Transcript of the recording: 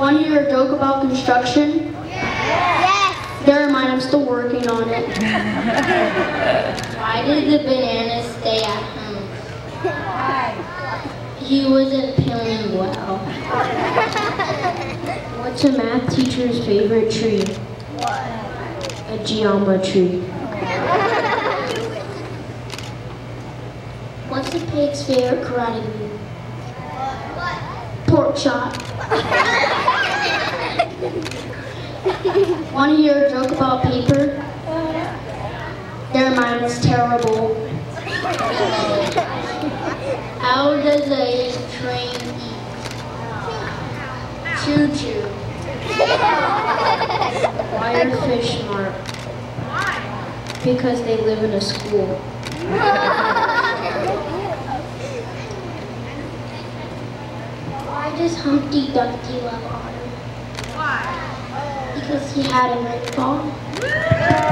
Want to hear a joke about construction? Yes! Never mind, I'm still working on it. Why did the banana stay at home? He wasn't feeling well. What's a math teacher's favorite tree? A geometry. What's a pig's favorite karate move? Pork chop. Want to hear a joke about paper? Never mind, it's terrible. How does a train eat? Choo-choo. Why are fish smart? Because they live in a school. Why does Humpty Dumpty love otter? Why? Because he had a great fall.